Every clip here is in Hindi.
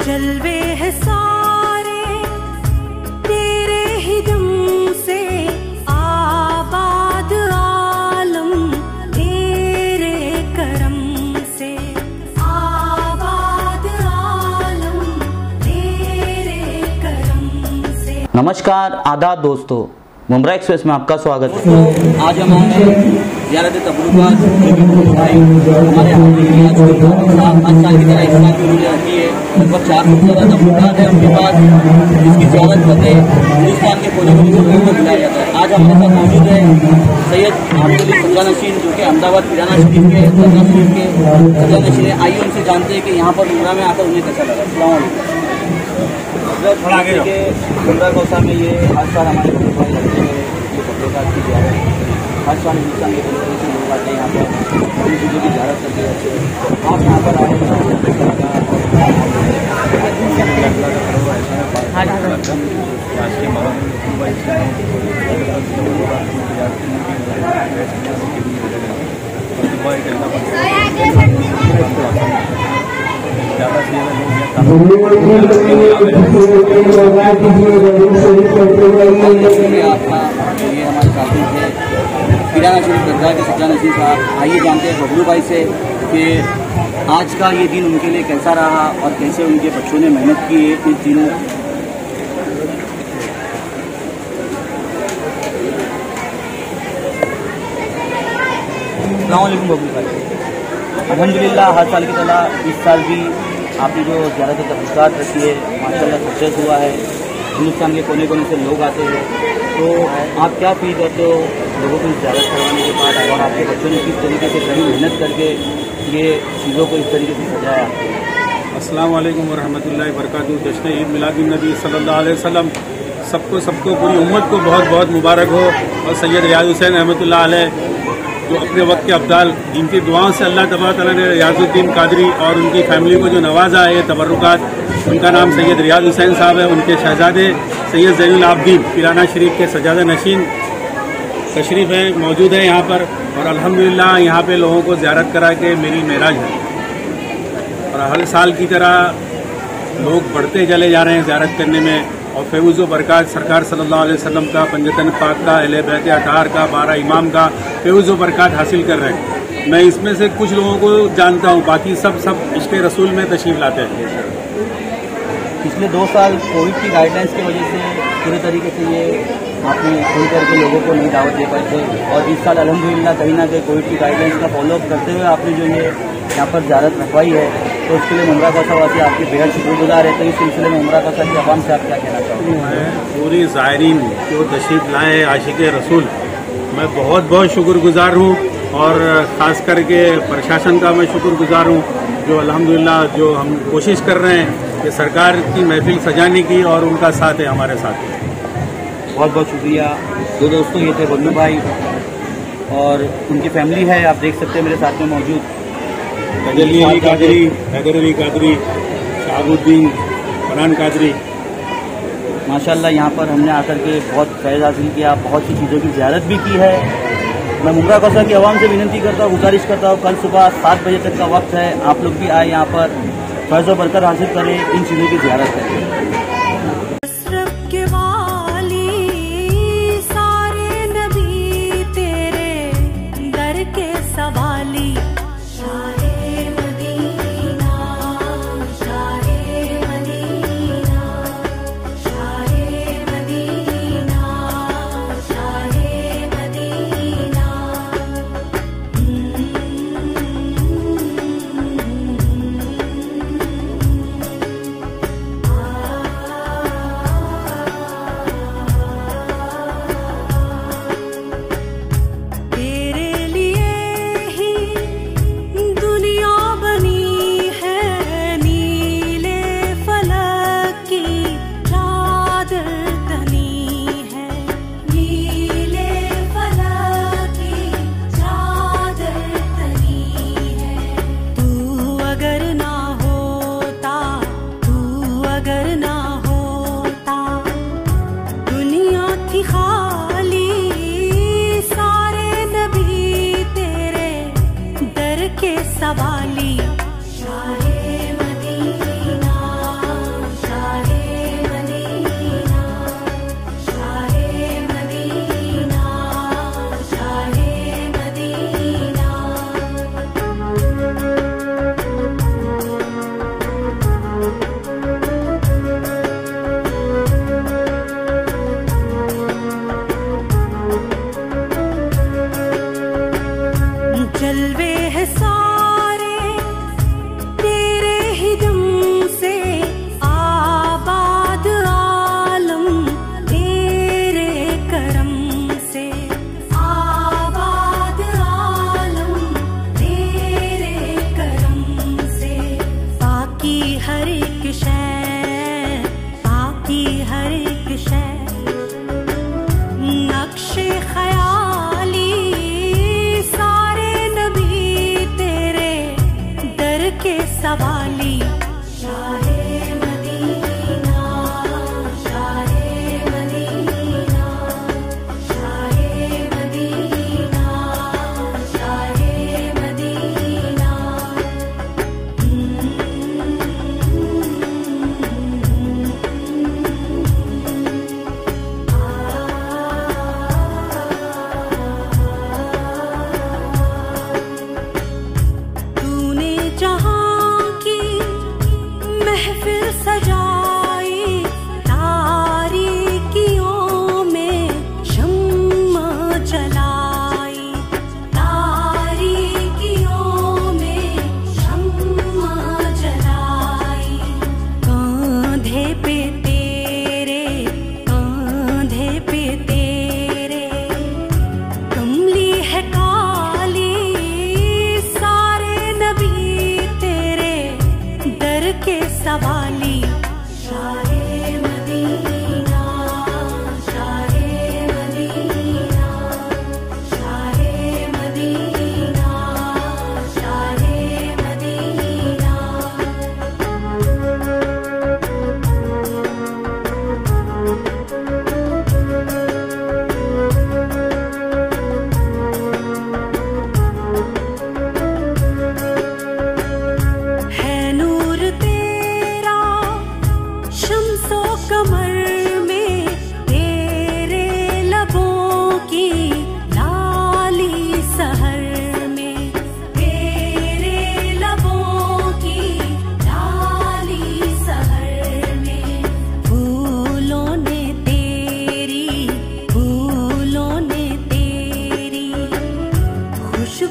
जलवे है सारे तेरे ही दम से, आबाद आलम तेरे करम से, आबाद आलम तेरे करम से। नमस्कार, आदाब दोस्तों, मुंब्रा एक्सप्रेस में आपका स्वागत है। आज हम आए हैं ज़ियारत तबरुकात भाई हमारे यहाँ आज साल की तरह इस साल की उन्होंने रखी है। लगभग 4 खूबसूरत तबरुकात है उनके पास, जिसकी ज़ियारत करते हिंदुस्तान के कोने कोने से लोगों को बुलाया जाता है। आज हमारे साथ मौजूद है सैयद आबिदुल सज्जा नशीन, जो कि अहमदाबाद किराना शरीफ के सज्जा नशीन है। आइए उनसे जानते हैं कि यहाँ पर मुंब्रा में आकर उन्हें कैसा लगा। अस्सलाम वालेकुम। मुंब्रा कौसा में ये हर साल हमारे भाई लगते हैं, ये तबरुकात की ज़ियारत हर साल हिंदुस्तान के कोने से लोग आते हैं यहाँ पर, उन चीज़ों की ज़ियारत करते हैं। आप यहाँ पर आए ये हमारे साथी थे किराना शरीफ दरगाह के सज्जा नशीन साहब। आइए जानते हैं बबलू भाई से कि आज का ये दिन उनके लिए कैसा रहा और कैसे उनके बच्चों ने मेहनत की है इस दिनों। अस्सलाम वालेकुम बबलू भाई। अल्हम्दुलिल्लाह हर साल की तरह इस साल भी आपने जो ज़ियारत तबरुकात रखी है माशाल्लाह सक्सेस हुआ है। हिंदुस्तान के कोने कोने से लोग आते हैं, तो आप क्या फील करते हो लोगों को ज़ियारत करवाने के बाद, और आपके बच्चों ने किस तरीके से कड़ी मेहनत करके ये चीज़ों को इस तरीके से सजाया। अस्सलाम वालेकुम वरहमतुल्लाहि वबरकातुहू। जश्न ईद मिलादुन्नबी सल्लल्लाहु अलैहि वसल्लम सबको पूरी उम्मत को बहुत बहुत मुबारक हो। और सैयद रियाज हुसैन रहमतुल्लाह अलैह जो अपने वक्त के अब्दाल, जिनकी दुआओं से अल्लाह तबारक तआला ने रियाजुद्दीन कादरी और उनकी फैमिली को जो नवाजा है ये तबरुकात, उनका नाम सैयद रियाज हुसैन साहब है। उनके शहजादे सैयद ज़ैनुल आबिदीन किराना शरीफ के सज्जादा नशीन तशरीफ़ है, मौजूद है यहाँ पर। और अल्हम्दुलिल्लाह यहाँ पे लोगों को ज़ियारत करा के मेरी मेराज है। और हर साल की तरह लोग बढ़ते चले जा रहे हैं ज़ियारत करने में। और फैज़ व बरक़ात सरकार सल्लल्लाहु अलैहि वसल्लम का, पंजतन पाक का, अहले बैत अताहर का, 12 इमाम का फैज़ व बरक़ात हासिल कर रहे हैं। मैं इसमें से कुछ लोगों को जानता हूँ, बाकी सब इश्क़ रसूल में तशरीफ़ लाते हैं। पिछले 2 साल कोविड की गाइडलाइंस की वजह से पूरे तरीके से ये आपने खुल करके लोगों को नहीं दावत दे पाए थे, और इस साल अल्हम्दुलिल्लाह कहीं ना कहीं कोविड की गाइडलाइंस का फॉलोअप करते हुए आपने जो ये यहाँ पर ज़ियारत रखवाई है, तो उसके लिए मुंब्रा कौसा वासी आपके बेहद शुक्रगुजार है। तो इस सिलसिले में मुंब्रा कौसा की आवाम से आप क्या कहना चाहोगे? मैं पूरी ज़ायरीन जो तशरीफ़ लाए हैं आशिक़ रसूल, मैं बहुत बहुत शुक्रगुजार हूँ। और ख़ास करके प्रशासन का मैं शुक्रगुजार हूँ, जो अल्हम्दुलिल्लाह जो हम कोशिश कर रहे हैं कि सरकार की महफिल सजाने की, और उनका साथ है हमारे साथ। बहुत बहुत शुक्रिया। दो दोस्तों ये थे बबलू भाई और उनकी फैमिली है, आप देख सकते हैं मेरे साथ में मौजूद तजल्ली अली कादरी, हैदर अली कादरी, शहाबुद्दीन, फरहान कादरी। माशाल्लाह यहाँ पर हमने आकर के बहुत फैज़ हासिल किया, बहुत सी चीज़ों की ज़ियारत भी की है। मैं मुंब्रा कौसा की आवाम से विनती करता हूँ, गुजारिश करता हूँ, कल सुबह 7 बजे तक का वक्त है, आप लोग भी आए यहाँ पर फैज़ व बरकत हासिल करें, इन चीज़ों की ज़ियारत करें।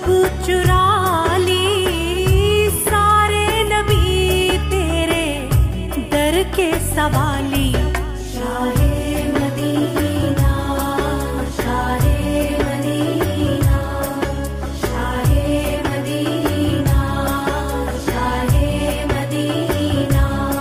चुरा ली सारे नबी तेरे दर के सवाली। शाहे मदीना, शाहे मदीना, शाहे मदीना, शाहे मदीना।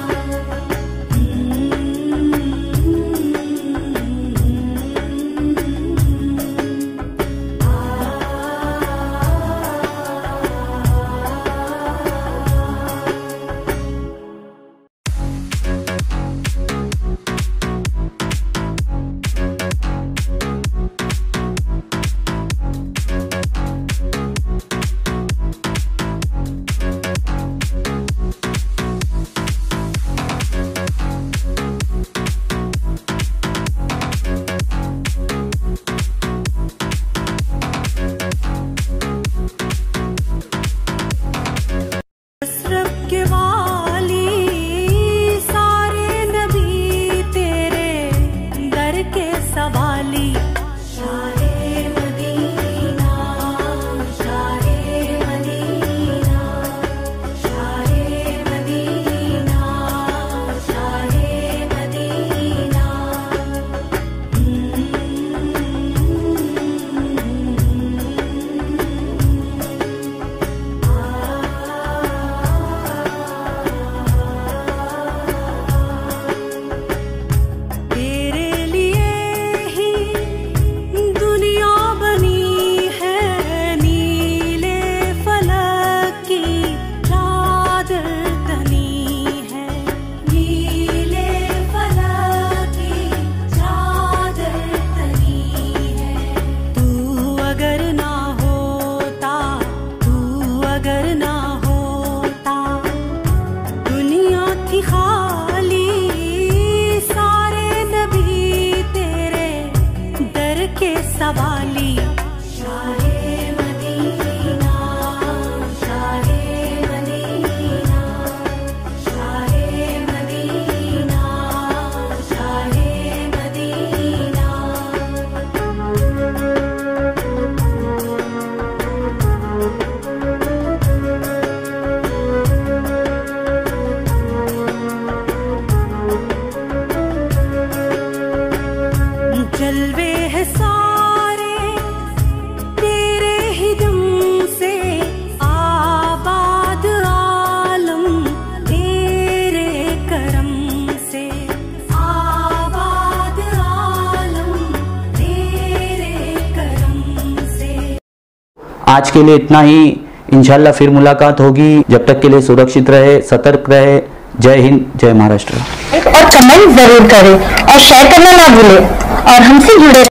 के वाली सारे नबी तेरे दर के सवाली। शाहे मदीना, शाहे मदीना, शाहे मदीना, शाहे मदीना। तेरे लिए ही दुनिया बनी है, नीले फलक की चादर तनी है, नीले फलक की चादर तनी है। तू अगर ना होता, तू अगर ना होता, दुनिया थी खाली सारे नबी तेरे दर के सवाली। शाहे मदीना, शाहे मदीना, शाहे मदीना, शाहे मदीना। जलवे है सारे तेरे ही दम से, आबाद आलम तेरे करम से, आबाद आलम तेरे करम से। आज के लिए इतना ही। इंशाल्लाह फिर मुलाकात होगी। जब तक के लिए सुरक्षित रहे, सतर्क रहे। जय हिंद, जय महाराष्ट्र। और कमेंट जरूर करें और शेयर करना ना भूलें और हमसे जुड़े